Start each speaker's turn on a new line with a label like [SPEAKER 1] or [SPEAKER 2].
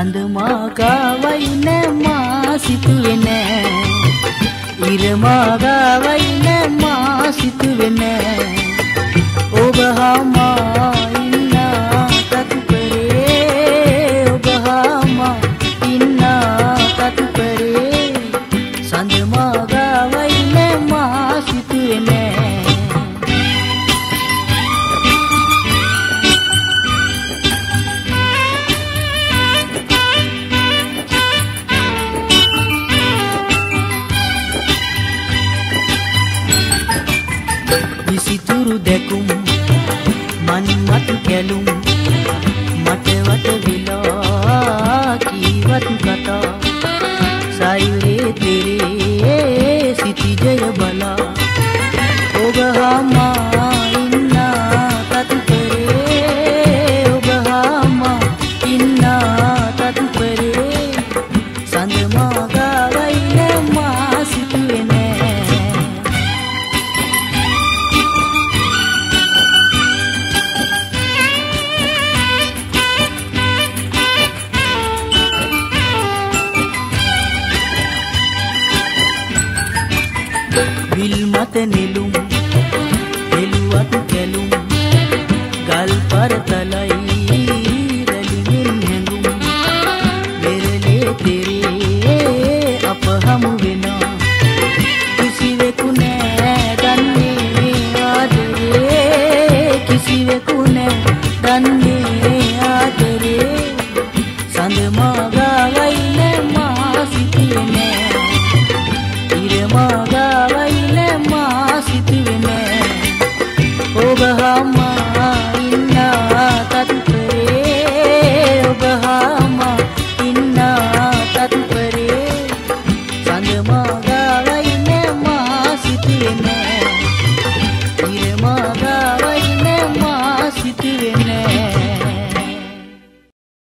[SPEAKER 1] සඳ මාගාවයි නෑ මා සිතුවේ නෑ ඉර මාගාවයි නෑ මා සිතුවේ නෑ ඔබ හා මා ඉන්නා තතුපරේ ඔබ හා මා ඉන්නා තතුපරේ සඳ මාගාවයි නෑ මා සිතුවේ නෑ විසිතුරු දැකුම් මන්මත් කැලුම් මට වට වෙලා කීවත් කතා සයුරේ තෙරේ සිටිජය බලා ඔබ හා මා ඉන්නා තතුපරේ ඔබ හා මා ඉන්නා තතුපරේ සඳ මාගාවයි නෑ මා සිතුවේ නෑ විල් මත නෙළුම් එළුවත් කැලුම් ගල් පරතලයි රැලිමින් හැඟුම් වෙරළේ තෙරේ අප හමු වෙනා කිසිවෙකු නෑ දන්නේ ආදරේ කිසිවෙකු නෑ දන්නේ ආදරේ සඳ මාගාවයි